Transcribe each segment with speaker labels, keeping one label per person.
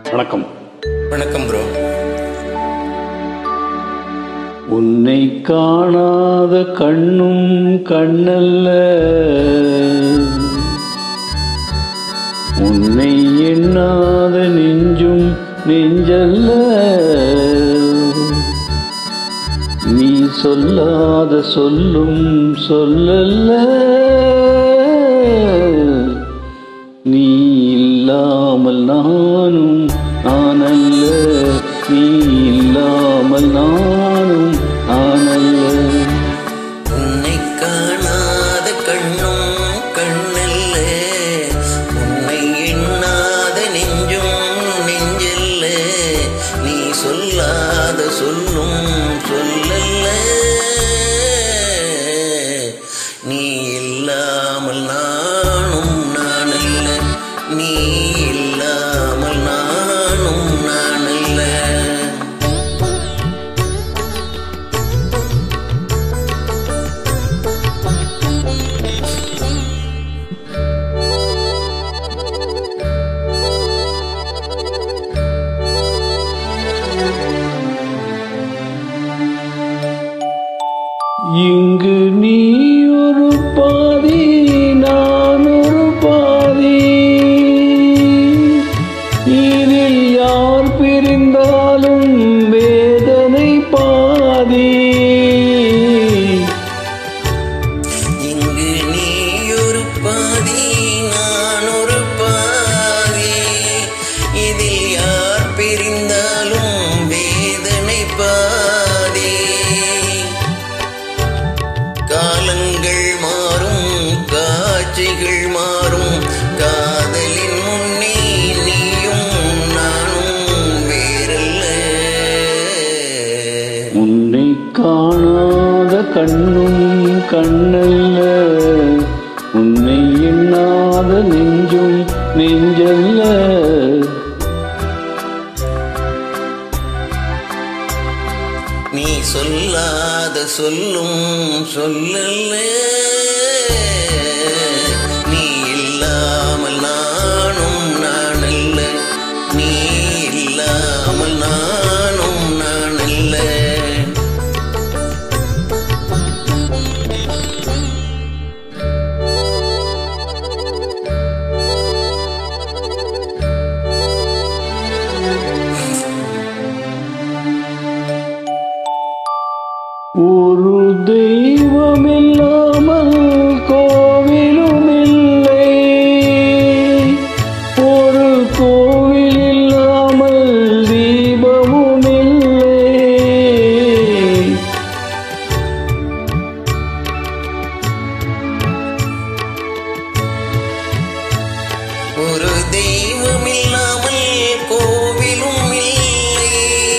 Speaker 1: வணக்கம்.
Speaker 2: வணக்கம் ப்ரோ.
Speaker 1: உன்னை காணாத கண்ணும் கண்ணல்ல, உன்னை எண்ணாத நெஞ்சும் நெஞ்சல்ல, நீ சொல்லாத சொல்லும் சொல்லல்ல, நீ இல்லாமல் நானும் நானல்ல, நீ இல்லாமல் நானும் நானல்ல.
Speaker 2: உன்னை காணாத கண்ணும் கண்ணல்ல, உன்னை எண்ணாத நெஞ்சும் நெஞ்சல்ல, நீ சொல்லாத சொல்லும் சொல்லல்ல, நீ இல்லாமல் நானும் நானல்ல, நீ இல்லாமல் நானும் நானல்ல.
Speaker 1: இங்கு நீ ஒரு பாதி, நான் ஒரு பாதி, இதில் யார் பிரிந்தாலும் வேதனை பாதி.
Speaker 2: இங்கு நீ ஒரு பாதி, நான் ஒரு பாதி, இதில் யார் பிரிந்தாலும் வேதனை பாதி. காலங்கள் மாறும், காட்சிகள் மாறும், காதலின் முன்னே நீயும் நானும் வேறல்ல.
Speaker 1: உன்னை காணாத கண்ணும் கண்ணல்ல, உன்னை எண்ணாத நெஞ்சும் நெஞ்சல்ல,
Speaker 2: நீ சொல்லாத சொல்லும் சொல்லல்ல, நீ இல்லாமல் நானும் நானல்ல, நீ இல்லாமல் நானும் நானல்ல.
Speaker 1: ஒரு தெய்வம் இல்லாமல் கோவிலும் இல்லை, ஒரு கோவில் இல்லாமல் தீபமும் இல்லை.
Speaker 2: ஒரு தெய்வம் இல்லாமல் கோவிலும் இல்லை,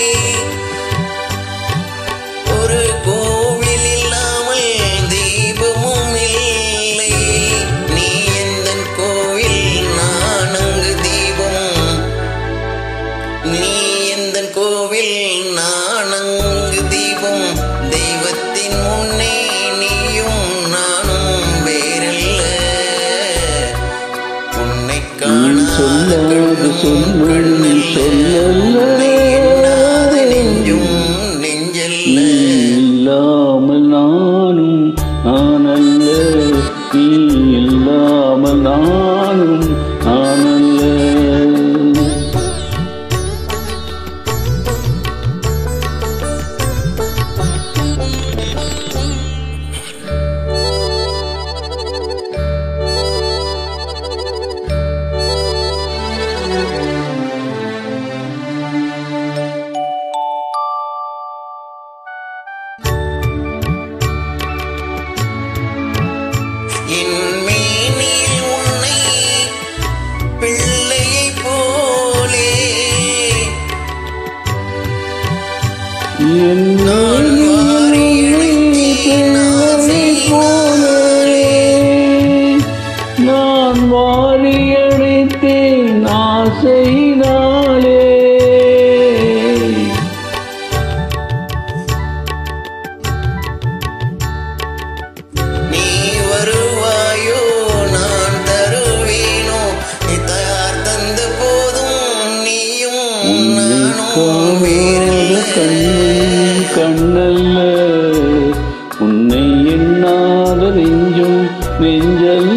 Speaker 2: ஒரு கோவில் இல்லாமல் தீபமும் இல்லை. நீ எந்தன் கோவில், நான் அங்கு தீபம், நீ எந்தன் கோவில், நான் அங்கு தீபம், தெய்வத்தின் முன்னே நீயும் நானும் வேறல்ல. உன்னை காணாத கண்ணும் கண்ணல்ல, உன்னை எண்ணாத நெஞ்சும் நெஞ்சல்ல.
Speaker 1: நீ இல்லாமல் நானும் நானல்ல, நீ இல்லாமல் நானும் நானல்ல.
Speaker 2: என் மேனில் உன்னை பிள்ளையைப் போலே
Speaker 1: நான்
Speaker 2: வாரி அணைத்தேன் ஆசையினாலே,
Speaker 1: நான் வாரி அணைத்தேன் ஆசையினாலே.
Speaker 2: நீ வருவாயோ நான் தருவேனோ, நீ தயார் தந்த போதும் நீயும்
Speaker 1: காணாத கண்ணும் கண்ணல்ல, உன்னை எண்ணாத நெஞ்சும் நெஞ்சல்ல.